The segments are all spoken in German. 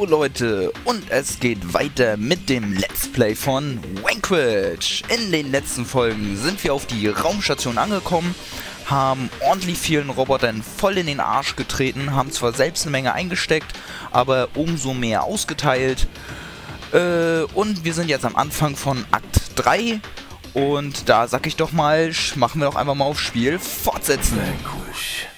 Leute, und es geht weiter mit dem Let's Play von Vanquish. In den letzten Folgen sind wir auf die Raumstation angekommen, haben ordentlich vielen Robotern voll in den Arsch getreten, haben zwar selbst eine Menge eingesteckt, aber umso mehr ausgeteilt. Und wir sind jetzt am Anfang von Akt 3 und da sag ich doch mal, machen wir doch einfach mal aufs Spiel fortsetzen. Vanquish.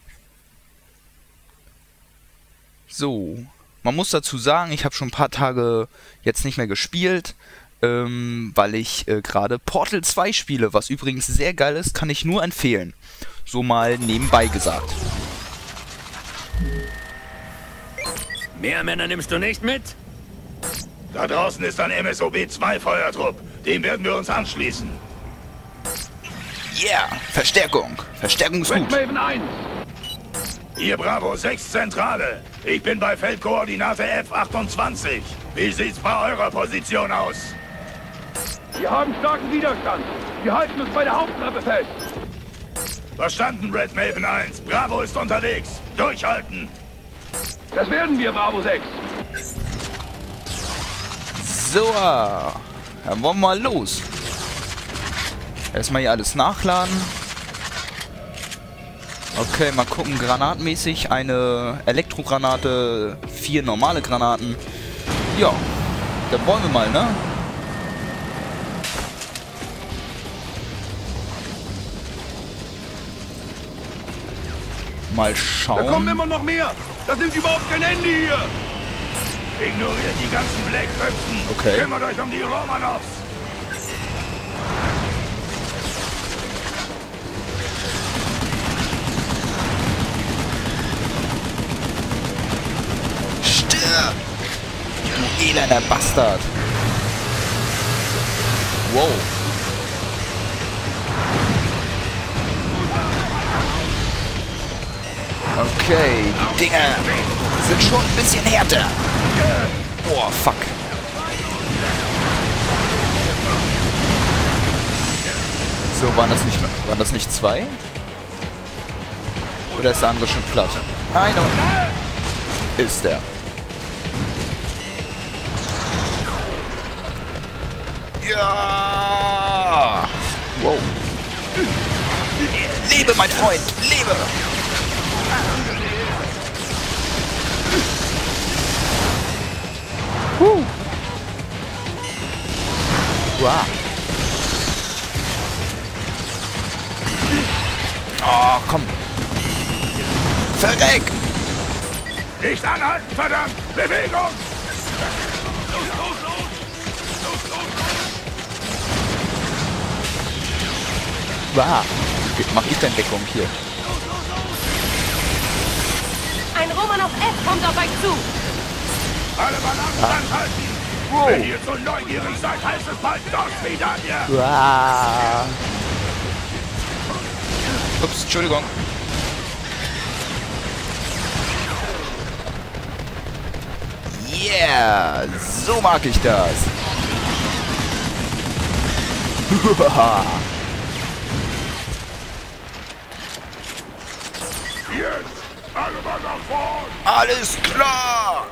So, man muss dazu sagen, ich habe schon ein paar Tage jetzt nicht mehr gespielt, weil ich gerade Portal 2 spiele, was übrigens sehr geil ist, kann ich nur empfehlen. So mal nebenbei gesagt. Mehr Männer nimmst du nicht mit? Da draußen ist ein MSOB-2-Feuertrupp. Dem werden wir uns anschließen. Yeah, Verstärkung. Verstärkung ist gut. Maven 1. Hier Bravo 6 Zentrale. Ich bin bei Feldkoordinate F28. Wie sieht's bei eurer Position aus? Wir haben starken Widerstand. Wir halten uns bei der Haupttreppe fest. Verstanden, Red Maven 1. Bravo ist unterwegs. Durchhalten. Das werden wir, Bravo 6. So, dann wollen wir mal los. Erstmal hier alles nachladen. Okay, mal gucken, granatmäßig eine Elektrogranate, 4 normale Granaten. Ja, dann wollen wir mal, ne? Mal Da kommen schauen. immer noch mehr. Das sind überhaupt kein Ende hier. Ignoriert die ganzen Blackköpfen. Okay. Kümmert euch um die Romanovs. Stirb! Du elender Bastard! Wow. Okay, die Dinger sind schon ein bisschen härter. Boah, fuck. So, waren das nicht zwei? Oder ist der andere schon platt? Nein, ist der. Ja! Wow. Lebe, mein Freund, lebe! Wow. Oh, komm. Verreck! Nicht anhalten, verdammt! Bewegung! Wow. Mach ich denn Deckung hier? Ein Romanov F kommt auf euch zu. Alle Bananen anhalten! Wow. Wenn ihr so neugierig seid, heißt es bald doch wieder hier! Wow. Ups, Entschuldigung. Yeah, so mag ich das. Jetzt! Alle mal nach vorn! Alles klar.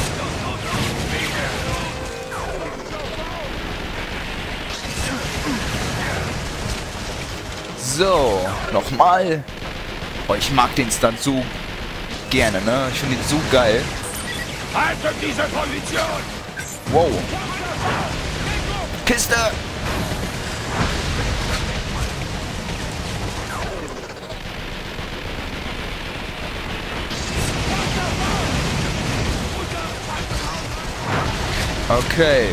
So, nochmal. Oh, ich mag den Stunt so gerne, ne? Ich finde ihn so geil. Haltet diese Position! Wow. Kiste! Okay.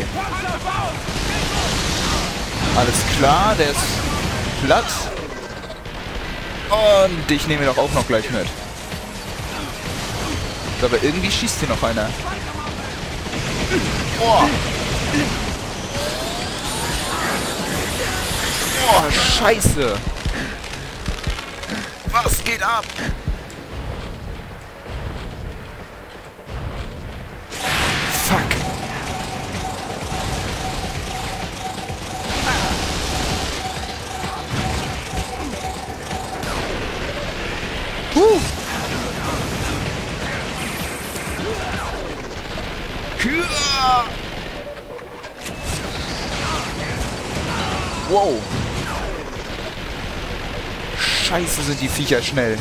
Alles klar, der ist platt. Und ich nehme ihn doch auch noch gleich mit. Aber irgendwie schießt hier noch einer. Boah. Boah, Scheiße. Was geht ab? Fuck. Scheiße, sind die Viecher schnell.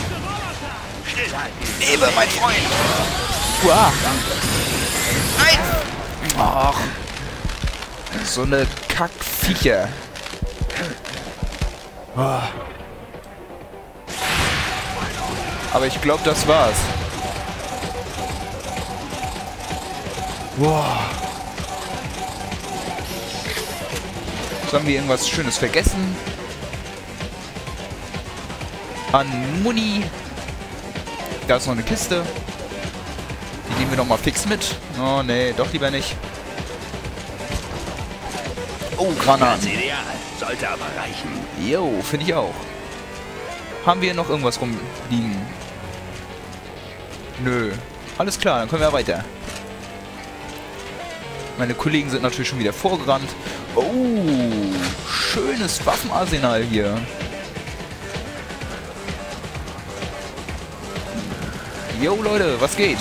Lebe, mein Freund! Uah. Nein! Ach. So eine Kackviecher. Oh. Aber ich glaube, das war's. Wow. So, haben wir irgendwas Schönes vergessen? An Muni. Da ist noch eine Kiste. Die nehmen wir noch mal fix mit. Oh, nee, doch lieber nicht. Oh, Granaten. Ideal. Sollte aber reichen. Jo, finde ich auch. Haben wir noch irgendwas rumliegen? Nö. Alles klar, dann können wir weiter. Meine Kollegen sind natürlich schon wieder vorgerannt. Oh, schönes Waffenarsenal hier. Jo, Leute, was geht?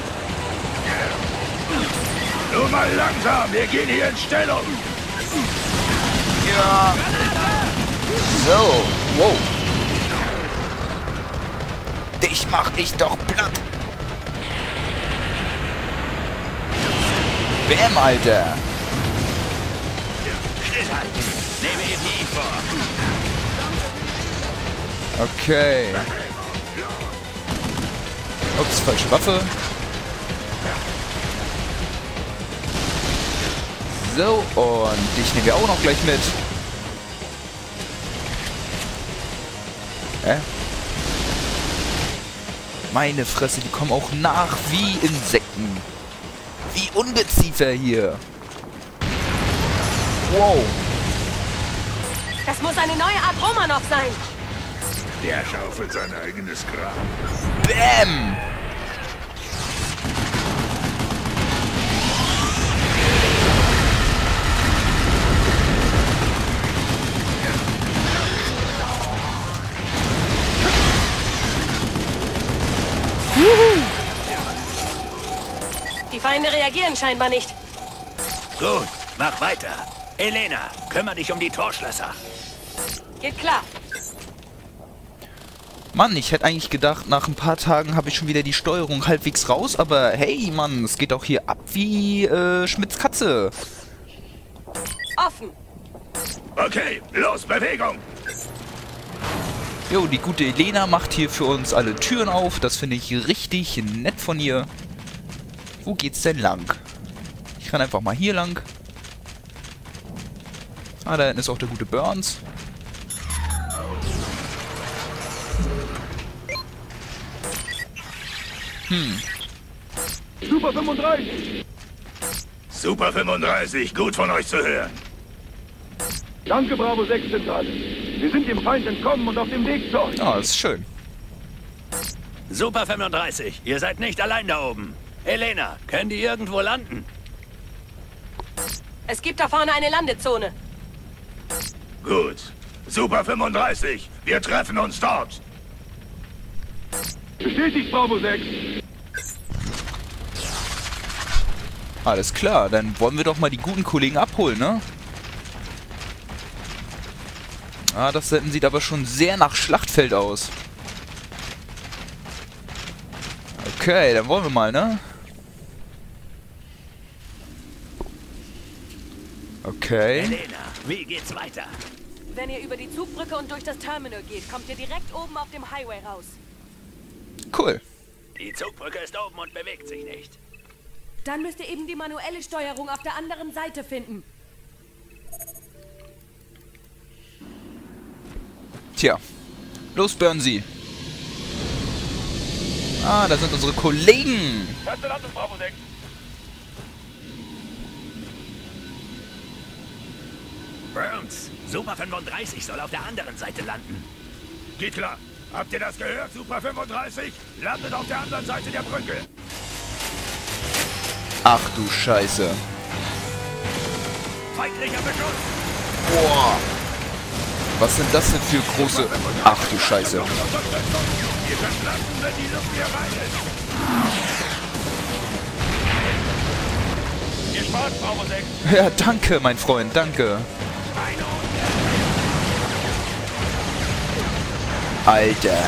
Nur mal langsam, wir gehen hier in Stellung. Ja. So, wow. Dich mach ich doch platt. Bäm, Alter. Stillhalten. Nehme EPI vor. Okay. Ups, falsche Waffe. So, und dich nehmen wir auch noch gleich mit. Hä? Meine Fresse, die kommen auch nach wie Insekten. Wie Ungeziefer hier. Wow. Das muss eine neue Art Romanov sein. Der schaufelt sein eigenes Grab. Bäm! Die Feinde reagieren scheinbar nicht. Gut, mach weiter. Elena, kümmere dich um die Torschlösser. Geht klar. Mann, ich hätte eigentlich gedacht, nach ein paar Tagen habe ich schon wieder die Steuerung halbwegs raus, aber hey, Mann, es geht auch hier ab wie Schmitz Katze. Offen. Okay, los, Bewegung. Jo, die gute Elena macht hier für uns alle Türen auf. Das finde ich richtig nett von ihr. Wo geht's denn lang? Ich kann einfach mal hier lang. Ah, da hinten ist auch der gute Burns. Super 35! Super 35, gut von euch zu hören. Danke, Bravo 6 Zentrale. Wir sind dem Feind entkommen und auf dem Weg zu euch. Ah, das ist schön. Super 35, ihr seid nicht allein da oben. Elena, können die irgendwo landen? Es gibt da vorne eine Landezone. Gut. Super 35, wir treffen uns dort. Bestätigt, Bravo 6. Alles klar, dann wollen wir doch mal die guten Kollegen abholen, ne? Ah, das sieht aber schon sehr nach Schlachtfeld aus. Okay, dann wollen wir mal, ne? Okay. Elena, wie geht's weiter? Wenn ihr über die Zugbrücke und durch das Terminal geht, kommt ihr direkt oben auf dem Highway raus. Cool. Die Zugbrücke ist oben und bewegt sich nicht. Dann müsst ihr eben die manuelle Steuerung auf der anderen Seite finden. Tja. Los, Burnsy. Ah, da sind unsere Kollegen. Erste Landung, Bravo 6. Burns, Super 35 soll auf der anderen Seite landen. Geht klar. Habt ihr das gehört, Super 35? Landet auf der anderen Seite der Brücke. Ach du Scheiße. Feindlicher Beschuss! Boah. Was sind das denn für große... Ach du Scheiße. Ihr könnt landen, wenn die Luft hier rein ist. Ihr spart, Bravo 6. Ja, danke, mein Freund, danke. Alter.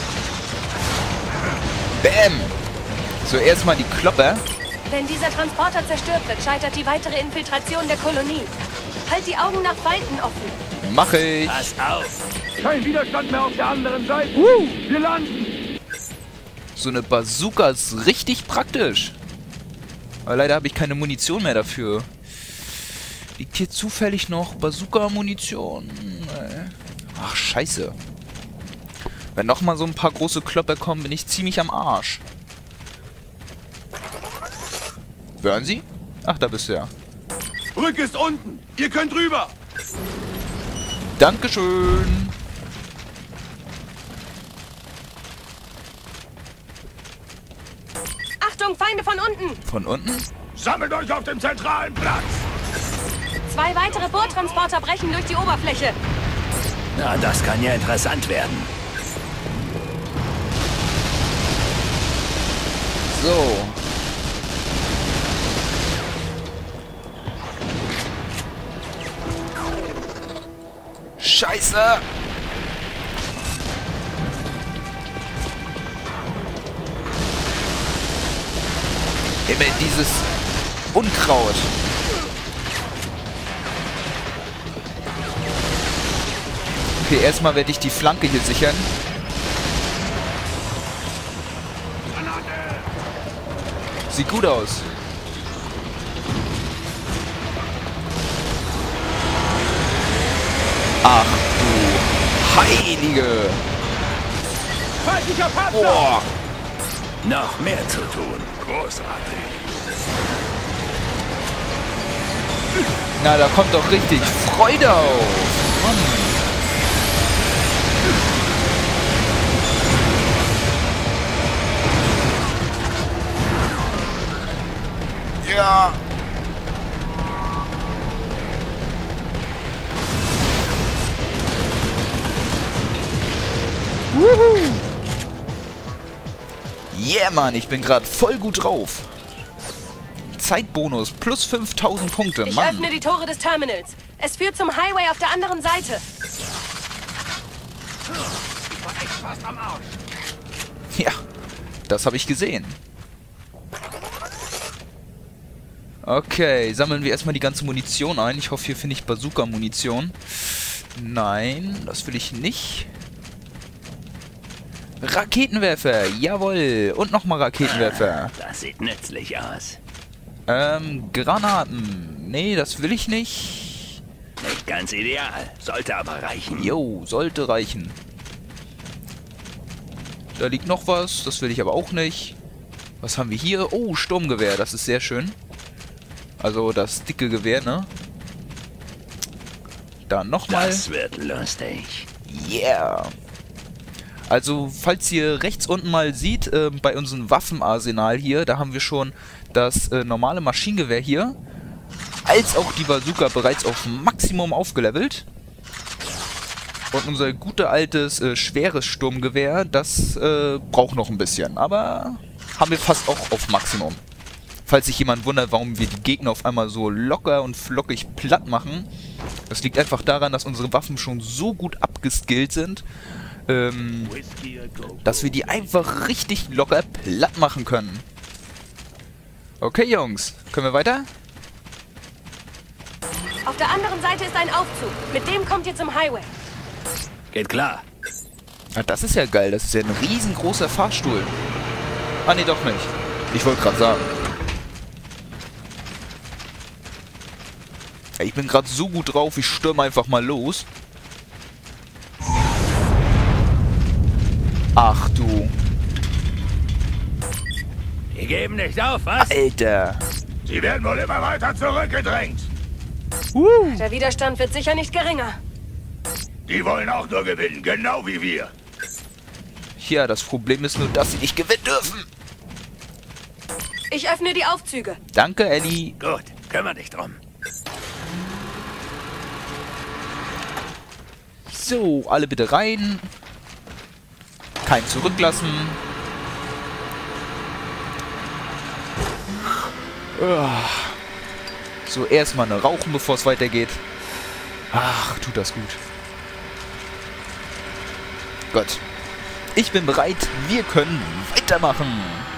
Bäm. So, erstmal die Kloppe. Wenn dieser Transporter zerstört wird, scheitert die weitere Infiltration der Kolonie. Halt die Augen nach Feinden offen. Mach ich. Pass auf! Kein Widerstand mehr auf der anderen Seite. Wir landen. So eine Bazooka ist richtig praktisch. Aber leider habe ich keine Munition mehr dafür. Liegt hier zufällig noch Bazooka-Munition? Ach, scheiße. Wenn nochmal so ein paar große Klopper kommen, bin ich ziemlich am Arsch. Hören Sie? Ach, da bist du ja. Brück ist unten. Ihr könnt rüber. Dankeschön. Achtung, Feinde von unten! Von unten? Sammelt euch auf dem zentralen Platz. 2 weitere Bohrtransporter brechen durch die Oberfläche. Na, das kann ja interessant werden. So. Scheiße! Immer dieses Unkraut. Okay, erstmal werde ich die Flanke hier sichern. Sieht gut aus. Ach du Heilige! Feindlicher Panzer! Boah! Noch mehr zu tun. Großartig. Na, da kommt doch richtig Freude auf. Mann. Ja. Wuhu. Yeah, Mann, ich bin gerade voll gut drauf. Zeitbonus plus 5000 Punkte, Ich Mann. öffne die Tore des Terminals. Es führt zum Highway auf der anderen Seite. Ich war echt fast am Arsch. Ja, das habe ich gesehen. Okay, sammeln wir erstmal die ganze Munition ein. Ich hoffe, hier finde ich Bazooka-Munition. Nein, das will ich nicht. Raketenwerfer, jawohl. Und nochmal Raketenwerfer. Das sieht nützlich aus. Granaten. Nee, das will ich nicht. Nicht ganz ideal, sollte aber reichen. Jo, sollte reichen. Da liegt noch was, das will ich aber auch nicht. Was haben wir hier? Oh, Sturmgewehr, das ist sehr schön. Also das dicke Gewehr, ne? Dann nochmal. Das wird lustig. Yeah. Also, falls ihr rechts unten mal seht, bei unserem Waffenarsenal hier, da haben wir schon das normale Maschinengewehr hier, als auch die Bazooka bereits auf Maximum aufgelevelt. Und unser gute altes, schweres Sturmgewehr, das braucht noch ein bisschen, aber haben wir fast auch auf Maximum. Falls sich jemand wundert, warum wir die Gegner auf einmal so locker und flockig platt machen, das liegt einfach daran, dass unsere Waffen schon so gut abgeskillt sind, dass wir die einfach richtig locker platt machen können. Okay, Jungs. Können wir weiter? Auf der anderen Seite ist ein Aufzug. Mit dem kommt ihr zum Highway. Geht klar. Ah, das ist ja geil. Das ist ja ein riesengroßer Fahrstuhl. Ah, nee, doch nicht. Ich wollte gerade sagen. Ja, ich bin gerade so gut drauf, ich stürme einfach mal los. Ach du. Die geben nicht auf, was? Alter. Sie werden wohl immer weiter zurückgedrängt. Der Widerstand wird sicher nicht geringer. Die wollen auch nur gewinnen, genau wie wir. Ja, das Problem ist nur, dass sie nicht gewinnen dürfen. Ich öffne die Aufzüge. Danke, Ellie. Gut, kümmere dich drum. So, alle bitte rein. Kein zurücklassen. So, erstmal eine rauchen, bevor es weitergeht. Ach, tut das gut. Gut. Ich bin bereit. Wir können weitermachen.